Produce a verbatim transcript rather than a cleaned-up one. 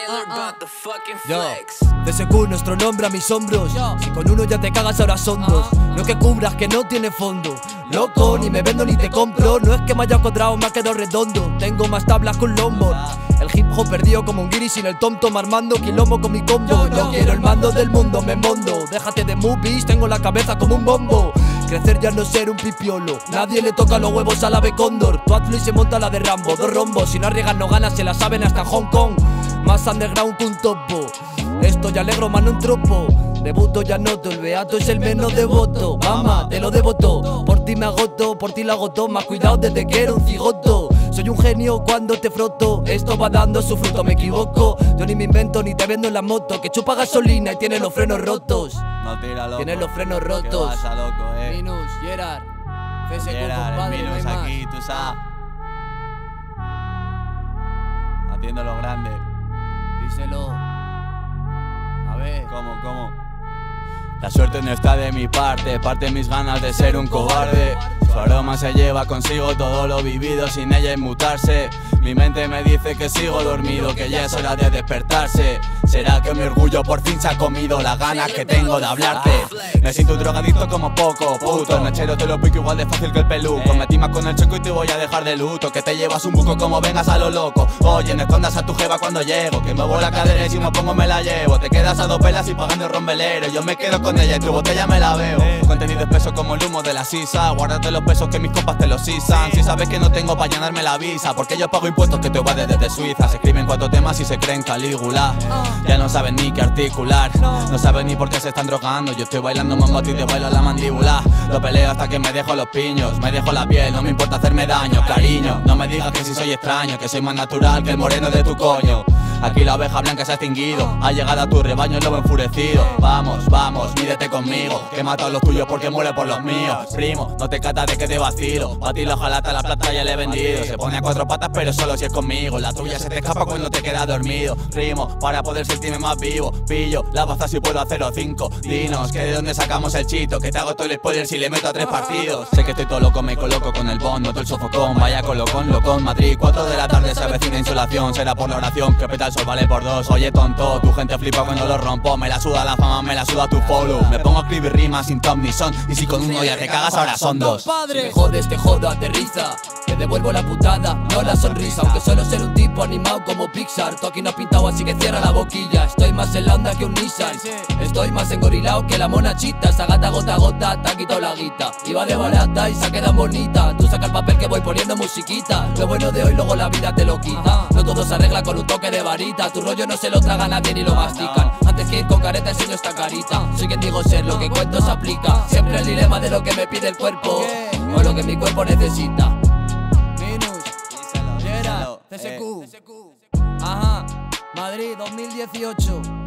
Yo, C S Q, nuestro nombre a mis hombros. Si con uno ya te cagas, ahora son dos. No que cubras que no tiene fondo. Loco, ni me vendo ni te compro. No es que me haya cuadrado, me ha quedado redondo. Tengo más tablas que un longboard. El hip hop perdido como un guiri sin el tonto, armando quilombo con mi combo. Yo quiero el mando del mundo, me mondo. Déjate de movies, tengo la cabeza como un bombo. Crecer ya no ser un pipiolo. Nadie le toca los huevos al ave cóndor. Tu atlo y se monta la de Rambo. Dos rombos, si no arriesgas no ganas, se la saben hasta en Hong Kong. Más underground que un topo. Estoy alegro, mano un tropo. Debuto ya noto, el beato es el menos devoto. Mamá, te lo devoto. Por ti me agoto, por ti la agoto. Más cuidado desde que era un cigoto. Soy un genio cuando te froto. Esto va dando su fruto, me equivoco. Yo ni me invento ni te vendo en la moto. Que chupa gasolina y tiene los frenos rotos. No tira, loco. Tiene los frenos rotos. ¿Qué pasa, loco, eh? Minus, Gerard, C S Q, Gerard, compadre, el no hay Minus más. aquí, tú sabes. Haciendo lo grande. Díselo. A ver. ¿Cómo, cómo? La suerte no está de mi parte, parte mis ganas de ser un cobarde. Su aroma se lleva consigo todo lo vivido sin ella inmutarse. Mi mente me dice que sigo dormido, que ya es hora de despertarse. ¿Será que mi orgullo por fin se ha comido las ganas que tengo de hablarte? Me siento un drogadicto como poco, puto. El mechero te lo pico igual de fácil que el peluco. Me timas con el checo y te voy a dejar de luto. Que te llevas un buco como vengas a lo loco. Oye, no escondas a tu jeva cuando llego. Que muevo la cadera y si me pongo me la llevo. Te quedas a dos velas y pagando el rombelero. Yo me quedo con ella y tu botella me la veo. Contenido espeso como el humo de la sisa. Guárdate los pesos que mis compas te los sisan. Si sabes que no tengo pa' llenarme la visa, porque yo pago impuestos que te evades desde Suiza. Se escriben cuatro temas y se creen Calígula. Ya no saben ni qué articular, no saben ni por qué se están drogando. Yo estoy bailando mambo y te bailo la mandíbula. Lo peleo hasta que me dejo los piños. Me dejo la piel, no me importa hacerme daño. Cariño, no me digas que si soy extraño, que soy más natural que el moreno de tu coño. Aquí la oveja blanca se ha extinguido. Ha llegado a tu rebaño el lobo enfurecido. Vamos, vamos, mídete conmigo. Que he matado a los tuyos porque muere por los míos. Primo, no te cata de que te vacilo. Pa' ti la hojalata, la plata ya le he vendido. Se pone a cuatro patas pero solo si es conmigo. La tuya se te escapa cuando te quedas dormido. Rimo, para poder sentirme más vivo. Pillo, la baza si puedo hacer o cinco. Dinos, que de dónde sacamos el chito. Que te hago todo el spoiler si le meto a tres partidos. Sé que estoy todo loco, me coloco con el bond. Noto el sofocón, vaya colocón, locón. Madrid, cuatro de la tarde se avecina insolación. Será por la oración que peta el sol vale por dos. Oye tonto, tu gente flipa cuando lo rompo. Me la suda la fama, me la suda tu follow. Me pongo a escribir rimas sin ton ni son. Y si con uno ya te cagas, ahora son dos. Si me jodes, te jodo, aterriza. Te devuelvo la putada, no la sonrisa. Aunque suelo ser un tipo animado como Pixar. Tú aquí no has pintado así que cierra la boquilla. Estoy más en la onda que un Nissan. Estoy más engorilado que la monachita. Esa gata gota a gota te ha quitado la guita. Iba de barata y se ha quedado bonita. Tú saca el papel que voy poniendo musiquita. Lo bueno de hoy luego la vida te lo quita. No todo se arregla con un toque de varita. Tu rollo no se lo traga nadie ni lo mastican. Antes que ir con careta enseño esta carita. Soy quien digo ser, lo que cuento se aplica. Siempre el dilema de lo que me pide el cuerpo o lo que mi cuerpo necesita. Minus, Gerard, C S Q. Ajá, Madrid dos mil dieciocho.